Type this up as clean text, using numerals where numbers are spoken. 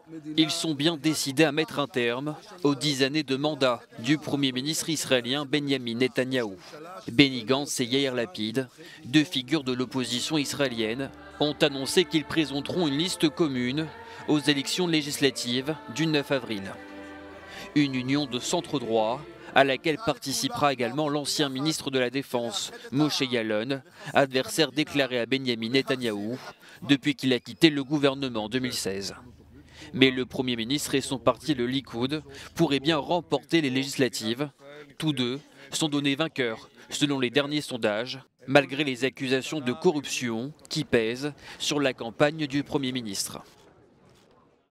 Ils sont bien décidés à mettre un terme aux 10 années de mandat du Premier ministre israélien Benjamin Netanyahou. Benny Gantz et Yair Lapid, deux figures de l'opposition israélienne, ont annoncé qu'ils présenteront une liste commune aux élections législatives du 9 avril. Une union de centre-droit à laquelle participera également l'ancien ministre de la Défense, Moshe Yaalon, adversaire déclaré à Benjamin Netanyahou depuis qu'il a quitté le gouvernement en 2016. Mais le Premier ministre et son parti, le Likoud, pourraient bien remporter les législatives. Tous deux sont donnés vainqueurs, selon les derniers sondages, malgré les accusations de corruption qui pèsent sur la campagne du Premier ministre.